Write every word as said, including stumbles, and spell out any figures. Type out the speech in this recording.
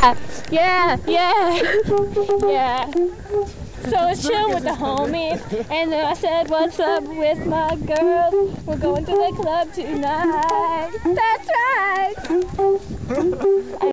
Yeah, yeah, yeah, yeah. So I was chilling with the homies, and then I said, what's up with my girls? We're going to the club tonight. That's right.